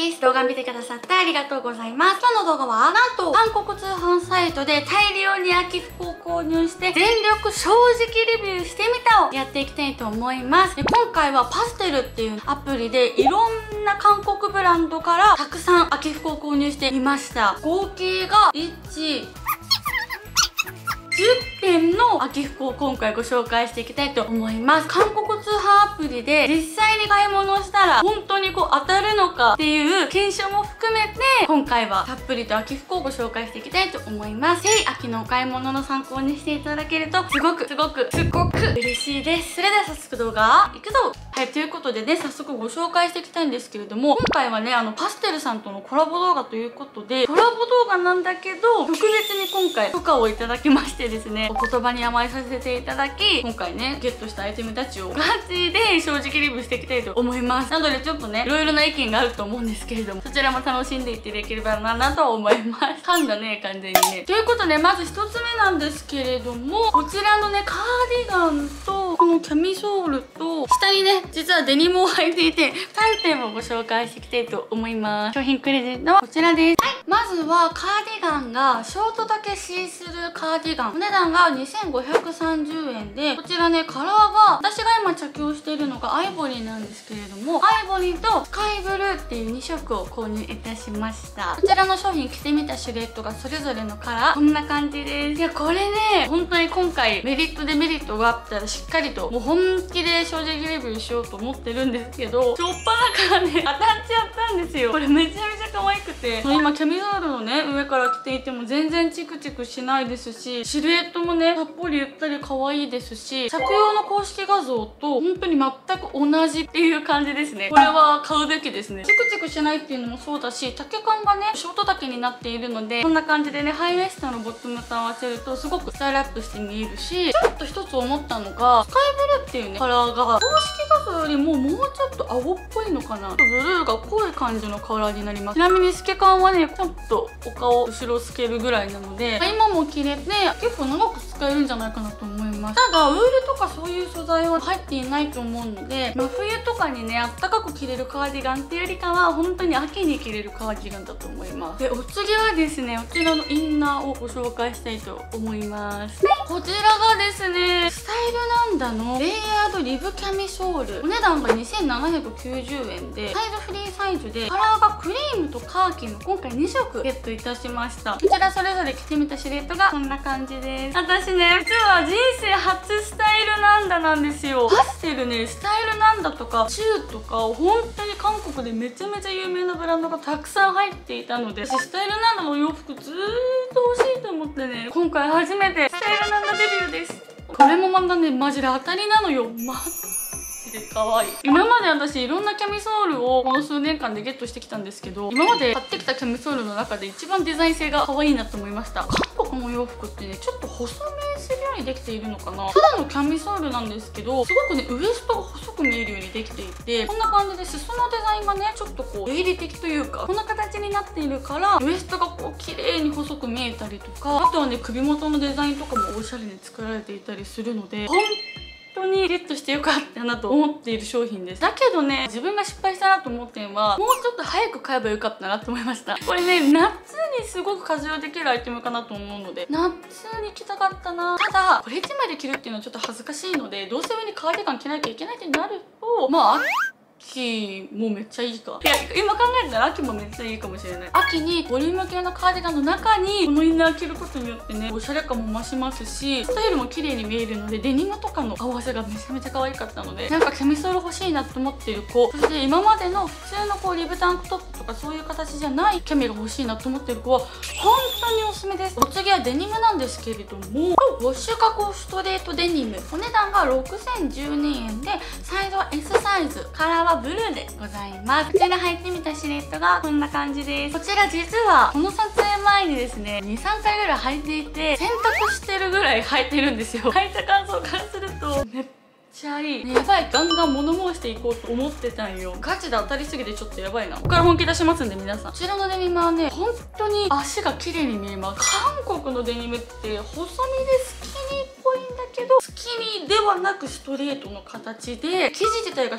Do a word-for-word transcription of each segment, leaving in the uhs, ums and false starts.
です。動画見てくださってありがとうございます。今日の動画は、なんと、韓国通販サイトで大量に秋服を購入して、全力正直レビューしてみたをやっていきたいと思います。で、今回はパステルっていうアプリで、いろんな韓国ブランドからたくさん秋服を購入してみました。合計が、いち、じゅってんの秋服を今回ご紹介していきたいと思います。韓国通販アプリで実際に買い物したら本当にこう当たるのかっていう検証も含めて今回はたっぷりと秋服をご紹介していきたいと思います。ぜひ秋のお買い物の参考にしていただけるとすごくすごくすごく嬉しいです。それでは早速動画いくぞ。はい、ということでね、早速ご紹介していきたいんですけれども、今回はね、あのパステルさんとのコラボ動画ということで、コラボ動画なんだけど特別に今回許可をいただきましてですね、お言葉に甘えさせていただき、今回ねゲットしたアイテムたちをガチで正直レビューしていきたいと思います。なのでちょっとねいろいろな意見があると思うんですけれども、そちらも楽しんでいっていただければななと思います。噛んだね完全にね。ということでまずひとつめなんですけれども、こちらのねカーディガンとこのキャミソールと下にね実はデニムを履いていてさんてんをご紹介していきたいと思います。商品クレジットはこちらです。はい、まずはカーディガンがショート丈シースルーカーディガン、お値段がにせんごひゃくさんじゅうえんで、こちらねカラーが私が今着用しているのがアイボリーなんですけれども、アイボリーとスカイブルーっていうにしょくを購入いたしました。こちらの商品着てみたシルエットがそれぞれのカラーこんな感じです。いやこれね本当に今回メリットデメリットがあったらしっかりともう本気で正直レビューしようと思ってるんですけど、しょっぱなからね当たっちゃったんですよ。これめちゃめちゃ可愛くて、今キャミソールのね上から着ていても全然チクチクしないですし、シルエットもねさっぽりゆったり可愛いですし、着用の公式画像と本当に全く同じっていう感じですね。これは買うべきですね。チクチクしないっていうのもそうだし、丈感がねショート丈になっているので、こんな感じでねハイウエストのボトムと合わせるとすごくスタイルアップして見えるし、ちょっと一つ思ったのがスカイブルーっていうねカラーが公式画像よりももうちょっと青っぽいのかな、ブルーが濃い感じのカラーになります。ちなみに透け感はねちょっとお顔後ろ透けるぐらいなので、今も着れて結構長く使えるんじゃないかなと思います。ただウールとかそういう素材は入っていないと思うので、真冬とかにねあったかく着れるカーディガンっていうよりかは本当に秋に着れるカーディガンだと思います。でお次はですね、こちらのインナーをご紹介したいと思います。こちらがですねスタイルなんだのレイヤードリブキャミソール、お値段がにせんななひゃくきゅうじゅうえんでサイズフリーサイズで、カラーがクリームとカーキの今回にしょくゲットいたしました。こちらそれぞれ着てみたシルエットがこんな感じです。私ね実は人生初スタイルなんだなんですよ。パステルねスタイルなんだとかチューとか本当に韓国でめちゃめちゃ有名なブランドがたくさん入っていたので、私スタイルなんだのお洋服ずーっと欲しいと思ってね、今回初めてスタイルなんだデビューです。これもまたねマジで当たりなのよ。マジで可愛い。今まで私いろんなキャミソールをこの数年間でゲットしてきたんですけど、今まで買ってきたキャミソールの中で一番デザイン性が可愛いなと思いました。韓国の洋服ってねちょっと細めするようにできているのかな。ただのキャミソールなんですけど、すごくねウエストが細く見えるようにできていて、こんな感じで裾のデザインがねちょっとこう鋭利的というかこんな形になっているから、ウエストがこう綺麗に細く見えたりとか、あとはね首元のデザインとかもおしゃれに作られていたりするので、本当にゲットしてよかったなと思っている商品です。だけどね自分が失敗したなと思ってんは、もうちょっと早く買えばよかったなと思いました。これね夏にすごく活用できるアイテムかなと思うので夏に着たかったな。ただこれいちまいで着るっていうのはちょっと恥ずかしいので、どうせ上にカーディガン着なきゃいけないってなると、まあ秋もめっちゃいいか。いや今考えたら秋もめっちゃいいかもしれない。秋にボリューム系のカーディガンの中にこのインナー着ることによってねおしゃれ感も増しますし、スタイルも綺麗に見えるので、デニムとかの合わせがめちゃめちゃ可愛かったので、なんかキャミソール欲しいなと思っている子、そして今までの普通のこうリブタンクトップとかそういう形じゃないキャミが欲しいなと思っている子は本当におすすめです。お次はデニムなんですけれども、ウォッシュ加工ストレートデニム、お値段がろくせんじゅうにえんで、サイズは エス サイズ、カラーはブルーでございます。こちら履いてみたシルエットがこんな感じです。こちら実はこの撮影前にですねにさんかいぐらい履いていて、洗濯してるぐらい履いてるんですよ。履いた感想からするとめっちゃいい、ね、やばい、ガンガン物申していこうと思ってたんよ。ガチで当たりすぎてちょっとやばいな。ここから本気出しますんで皆さん、こちらのデニムはね本当に足が綺麗に見えます。韓国のデニムって細身でスキニーっぽいんだけど、スキニーではなくストレートの形で、生地自体がすっ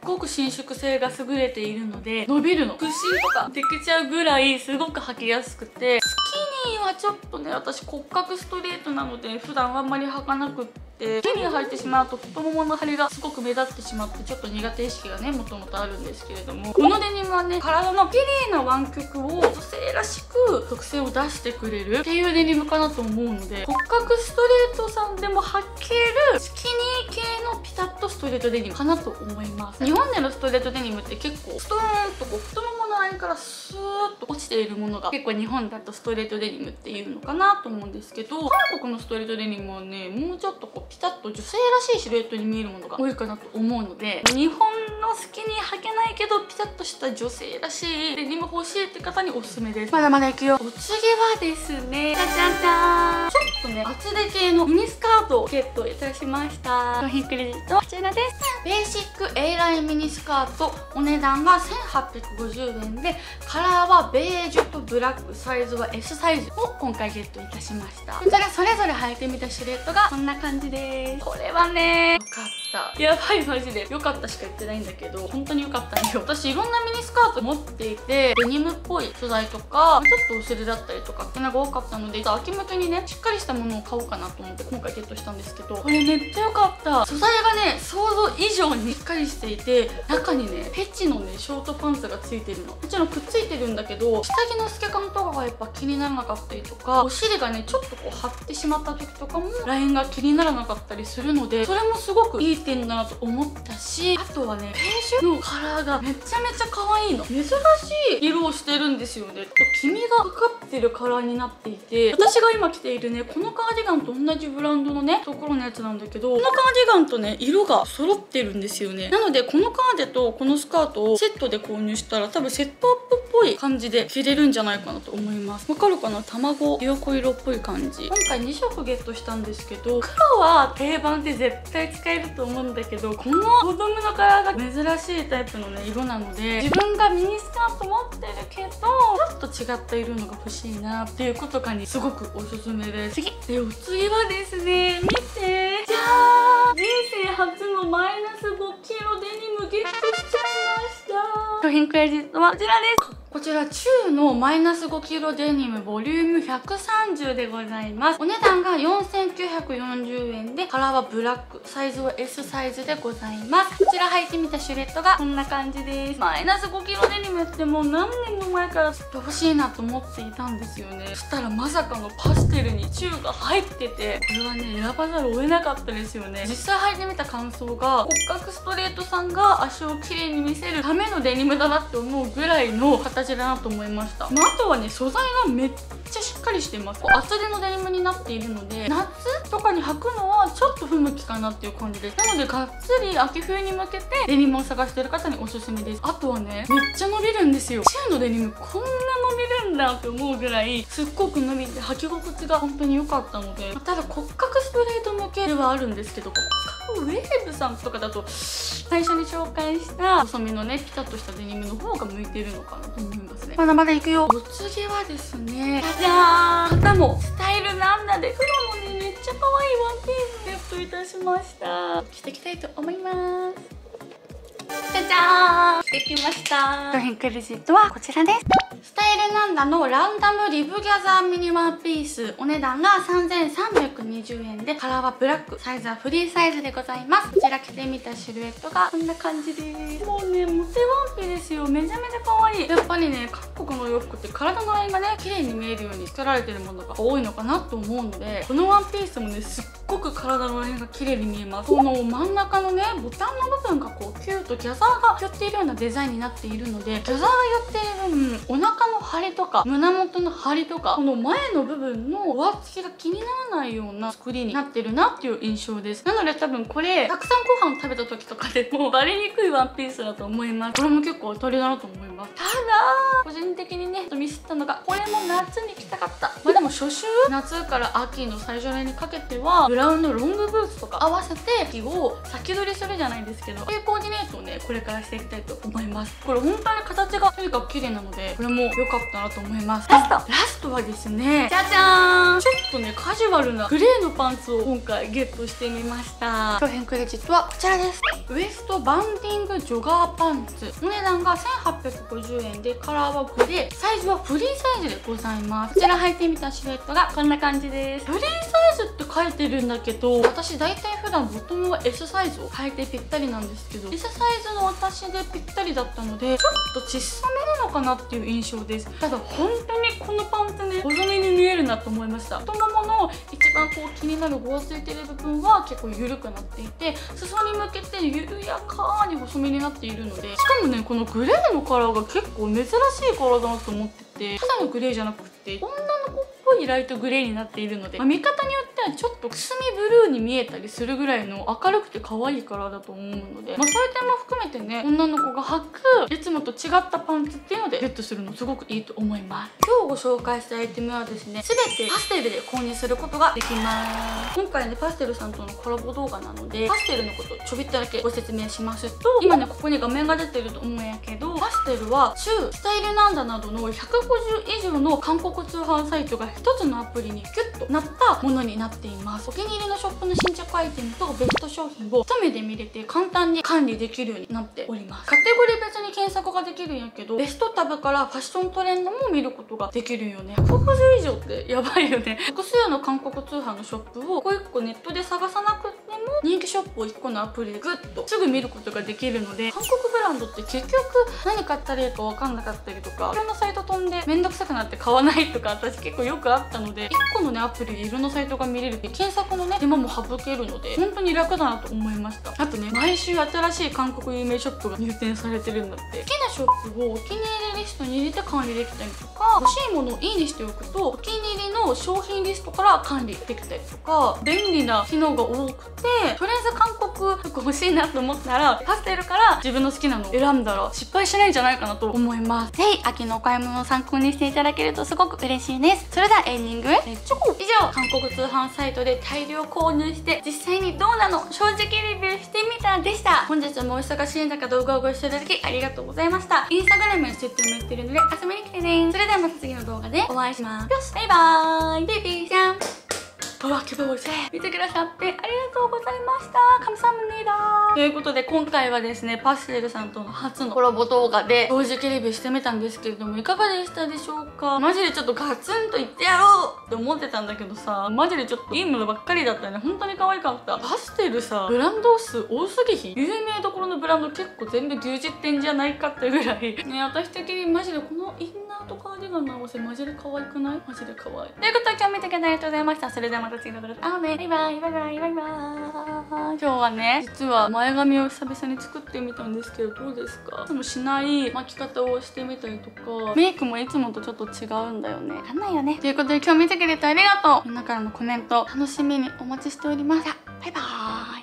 ごく伸縮性が優れているので伸びるの屈伸とかできちゃうぐらいすごく履きやすくて、スキニーはちょっとね私骨格ストレートなので普段あんまり履かなくって、スキニー履いてしまうと太ももの張りがすごく目立ってしまってちょっと苦手意識がねもともとあるんですけれども、このデニムはね体の綺麗な湾曲を女性らしく特性を出してくれるっていうデニムかなと思うので、骨格ストレートさんでも履けるスキニー系のピタッとストレートデニムかなと思います。日本でのストレートデニムって結構ストーンとこう太ももの間からスーッと落ちているものが結構日本だとストレートデニムっていうのかなと思うんですけど、韓国のストレートデニムはねもうちょっとこうピタッと女性らしいシルエットに見えるものが多いかなと思うので、日本のスキニー履けないけどピタッとした女性らしいデニム欲しいって方におすすめです。まだまだいくよ。お次はですね、じゃじゃじゃーん、ちょっとね厚手系のミニスカートをゲットいたしました。商品クレジットはこちらです。ベーシック A ラインミニスカート、お値段がせんはっぴゃくごじゅうえんで、カラーはベージュとブラック、サイズは エス サイズを今回ゲットいたしました。こちらそれぞれ履いてみたシルエットがこんな感じです。これはねよかった、やばいマジでよかったしか言ってないんだけど本当によかったんよ。私いろんなミニスカート持っていて、デニムっぽい素材とかちょっと薄手だったりとかっていうのが多かったので、秋向けにねしっかりしたものを買おうかなと思って今回ゲットしたんですけど、これめっちゃ良かった。素材がね想像以上にしっかりしていて、中にねペチのねショートパンツがついてるの。もちろんくっついてるんだけど、下着の透け感とかがやっぱ気にならなかったりとか、お尻がねちょっとこう張ってしまった時とかもラインが気にならなかったりするので、それもすごくいい点だなと思ったし、あとはねベージュのカラーがめちゃめちゃ可愛いの。珍しい色をしてるんですよね。黄身がかかってるカラーになっていて、私が今着ているねこのカーディガンと同じブランドのねところのやつなんだけど、このカーディガンとね色が揃ってるんですよね。なのでこのカーデとこのスカートをセットで購入したら多分セットアップっぽい感じで着れるんじゃないかなと思います。わかるかな、卵ひよこ色っぽい感じ。今回にしょくゲットしたんですけど、黒は定番で絶対使えると思うんだけど、このボトムのカラーが珍しいタイプのね色なので、自分がミニスカート持ってるけどちょっと違った色のが欲しいなっていう子とかにすごくおすすめです。次でお次はですね、見てじゃーん、人生初のマイナスごキロデニムゲットしちゃいました。商品クレジットはこちらです。こちら中のマイナスごキロデニムボリュームひゃくさんじゅうでございます。お値段がよんせんきゅうひゃくよんじゅうえんで、カラーはブラック、サイズは エス サイズでございます。こちら履いてみたシルエットがこんな感じです。マイナスごキロデニムってもう何年も前からずっと欲しいなと思っていたんですよね。そしたらまさかのパステルに中が入ってて、これはね選ばざるを得なかったですよね。実際履いてみた感想が、骨格ストレートさんが足を綺麗に見せるためのデニムだなって思うぐらいの形だなと思いました。まあ、あとはね素材がめっちゃしっかりしてます。こう厚手のデニムになっているので、夏とかに履くのはちょっと不向きかなっていう感じです。なのでがっつり秋冬に向けてデニムを探してる方におすすめです。あとはねめっちゃ伸びるんですよ。中のデニムこんな伸びるんだって思うぐらいすっごく伸びて履き心地が本当に良かったので、ただ骨格ストレート向けではあるんですけど、骨格ウェーブさんとかだと最初に紹介した細身のねピタッとしたデニムの方が向いているのかなと思いますね。まだまだいくよ。お次はですね、じゃじゃーん、肩もスタイルなんだで黒のねめっちゃ可愛いワンピースゲットいたしました。着ていきたいと思います。じゃじゃーん、着てきました。商品クレジットはこちらです。スタイルなんだのランダムリブギャザーミニワンピース、お値段がさんぜんさんびゃくにじゅうえんで、カラーはブラック、サイズはフリーサイズでございます。こちら着てみたシルエットがこんな感じです。もうねモテワンピですよ。めちゃめちゃ可愛い。やっぱりね韓国の洋服って体のラインがね綺麗に見えるように作られてるものが多いのかなと思うので、このワンピースもねすっごく体のラインが綺麗に見えます。この真ん中のねボタンの部分がこうキューとギャザーが寄っているようなデザインになっているので、ギャザーが寄っている分お腹の張りとか胸元の張りとかこの前の部分の上付きが気にならないような作りになってるなっていう印象です。なので多分これたくさんご飯食べた時とかでもバレにくいワンピースだと思います。これも結構当たりだなと思います。 ます。ただ個人的にねミスったのが、これも夏に着たかった。まあでも初秋夏から秋の最初にかけてはブラウンのロングブーツとか合わせて秋を先取りするじゃないですけど、そういうコーディネートをねこれからしていきたいと思います。これ本当に形がとにかく綺麗なので、これも良かったなと思います。ラストラストはですね、じゃじゃーん、ちょっとねカジュアルなグレーのパンツを今回ゲットしてみました。商品クレジットはこちらです。ウエストバンディングジョガーパンツ、お値段がせんはっぴゃくごじゅうえんで、カラーはグレー、サイズはフリーサイズでございます。こちら履いてみたシルエットがこんな感じです。フリーサイズって書いてるんだけど、私大体普段ボトムは エス サイズを履いてぴったりなんですけど、 エス サイズの私でぴったりだったので、ちょっと小さめなのかなっていう印象です。ただ本当にこのパンツね細身に見えるなと思いました。太ももの一番こう気になるごわついてる部分は結構緩くなっていて、裾に向けて緩やかに細身になっているので、しかもねこのグレーのカラーが結構珍しいカラーだなと思ってて、ただのグレーじゃなくて女の子っぽいライトグレーになっているので、まあ、見方によってはちょっとくすみブルーに見えたりするぐらいの明るくて可愛いカラーだと思うので、まあ、そういう点も含めてね女の子が履くいつもと違ったパンツっていうのでゲットするのすごくいいと思います。今日ご紹介したアイテムはですね、全てパステルで購入することができます。今回ねパステルさんとのコラボ動画なので、パステルのことちょびっとだけご説明しますと、今ねここに画面が出てると思うんやけど、パステルはチュー、スタイルなんだなどのひゃくごじゅう以上の韓国通販サイトがひとつのアプリにギュッとなったものになっています。お気に入りのショップの新着アイテムとベスト商品を一目で見れて簡単に管理できるようになっております。カテゴリー別に検索ができるんやけど、ベストタブからファッショントレンドも見ることができるよね。ひゃくごじゅう以上ってやばいよね。複数の韓国通販のショップを一個一個ネットで探さなくても、人気ショップをいっこのアプリでグッとすぐ見ることができるので、韓国ブランドって結局何買ったらいいか分かんなかったりとか、いろんなサイト飛んでめんどくさくなって買わないとか私結構よくあったので、いっこのねアプリでいろんなサイトが見れるって検索のね手間も省けるので本当に楽だなと思いました。あとね毎週新しい韓国有名ショップが入店されてるんだって。好きなショップをお気に入りリストに入れて管理できたりとか、欲しいものをいいにしておくとお気に入りの商品リストから管理できたりとか、便利な機能が多くて、とりあえず韓国服欲しいなと思ったらパステルから自分の好きなのを選んだら失敗しないんじゃないかなと思います。ぜひ秋のお買い物を参考にしていただけるとすごく嬉しいです。それではエンディングへレッツゴー。以上、韓国通販サイトで大量購入して実際にどうなの正直レビューしてみたでした。本日もお忙しい中動画をご視聴いただきありがとうございました。インスタグラムやツイッターもやってるので遊びに来てね。それではまた次の動画でお会いします。よし、バイバーイ。ベイビーちゃん。うわ、キャバボイス見てくださってありがとうございました。カムサムニダー。ということで今回はですね、パステルさんとの初のコラボ動画で正直レビューしてみたんですけれども、いかがでしたでしょうか。マジでちょっとガツンと言ってやろうって思ってたんだけどさ、マジでちょっといいものばっかりだったね。本当に可愛かった。パステルさ、ブランド数多すぎひん。有名どころのブランド結構全部牛耳ってんじゃないかってぐらいね、私的にマジでこのインナーとカーディガンの合わせマジで可愛くない？マジで可愛い。ということで今日見てくれてありがとうございました。それではまた次の動画で会おうね。バイバイバイバイバイバイ。今日はね、実は前髪を久々に作ってみたんですけど、どうですか？いつもしない巻き方をしてみたりとか、メイクもいつもとちょっと違うんだよね。わかんないよね。ということで今日見てくれてありがとう。みんなからのコメント楽しみにお待ちしております。バイバーイ。